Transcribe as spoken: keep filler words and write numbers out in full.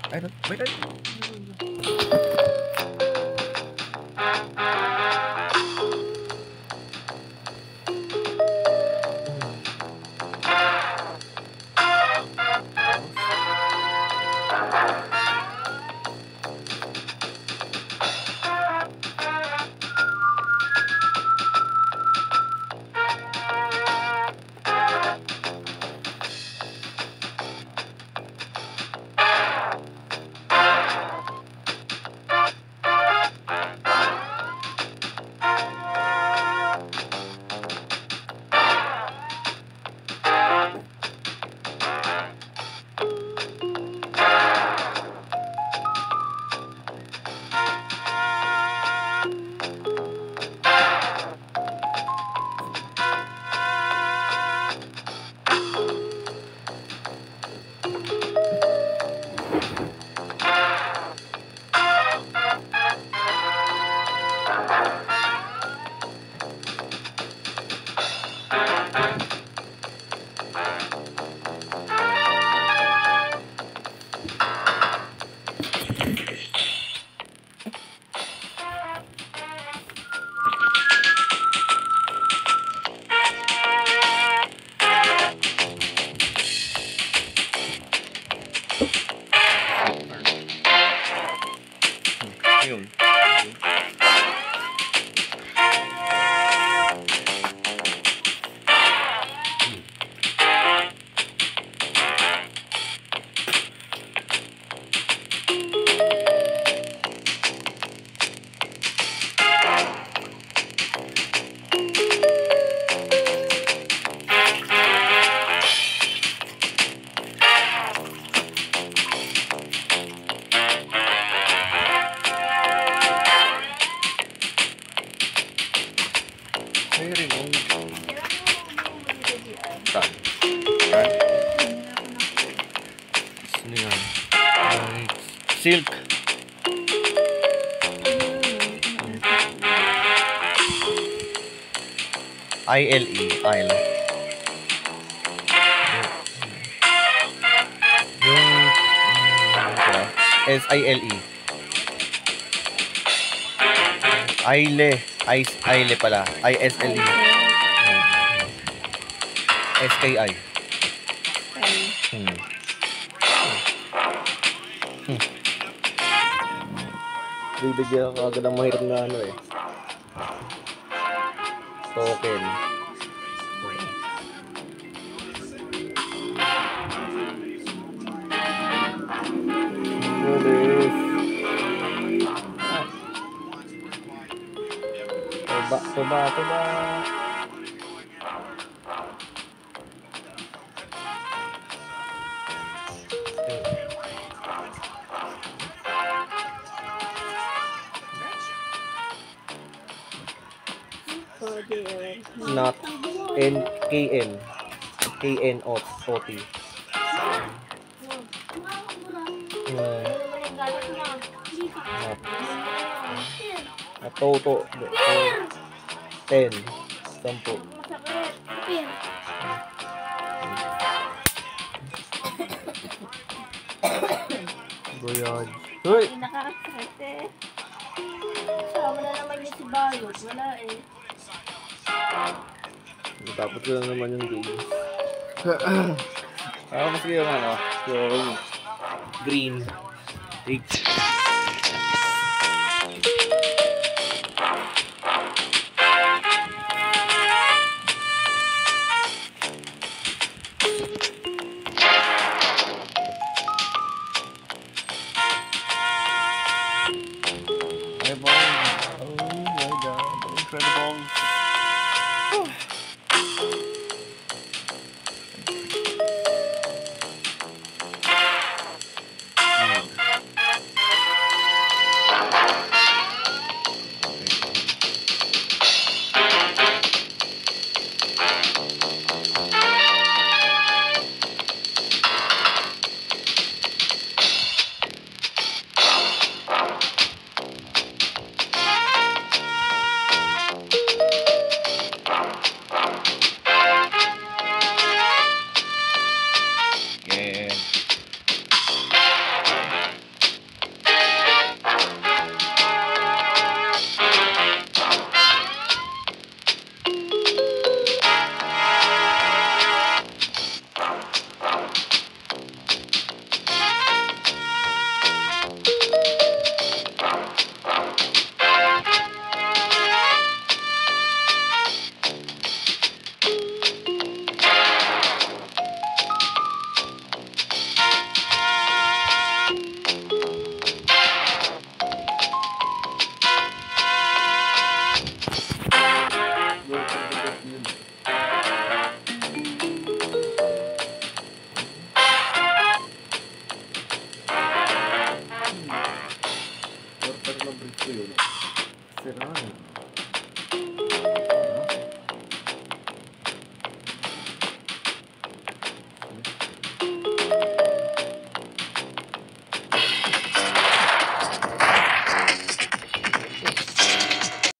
Ay, wait, wait. Ayun. May remote. Saan? Saan? Sino yan? Ay, silk. I L E. Isle. Yung... S I L E. Isle. Ice, Isle pala. I S L E. S K I. Hmm. Hmm. Bibigyan ka agad ng mahirap na ano eh. Token. Bilis. Tuba, tuba, tuba. Not N K N K N O T. Toto. Ten. Sampu. Goyad. Hoy! Nakakasakit eh. Sama na naman yung si Bayot. Wala eh. Tapos ko lang naman yung game. Ah, mas yung ano, yung green. Eight.